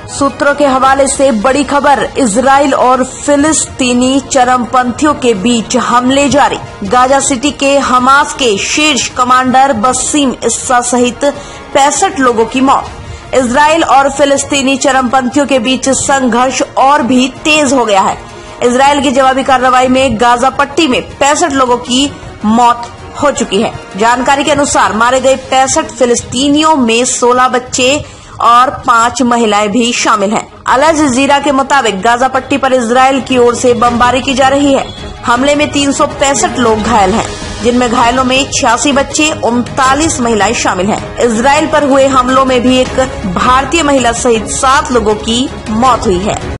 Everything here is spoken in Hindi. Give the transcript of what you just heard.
सूत्रों के हवाले से बड़ी खबर, इजराइल और फिलिस्तीनी चरमपंथियों के बीच हमले जारी। गाजा सिटी के हमास के शीर्ष कमांडर बसीम इस्सा सहित 65 लोगों की मौत। इजराइल और फिलिस्तीनी चरमपंथियों के बीच संघर्ष और भी तेज हो गया है। इजराइल की जवाबी कार्रवाई में गाजा पट्टी में 65 लोगों की मौत हो चुकी है। जानकारी के अनुसार मारे गए 65 फिलिस्तीनियों में 16 बच्चे और 5 महिलाएं भी शामिल हैं। अल जजीरा के मुताबिक गाजा पट्टी पर इजराइल की ओर से बमबारी की जा रही है। हमले में 365 लोग घायल हैं, जिनमें घायलों में 86 बच्चे 39 महिलाएं शामिल हैं। इजराइल पर हुए हमलों में भी एक भारतीय महिला सहित 7 लोगों की मौत हुई है।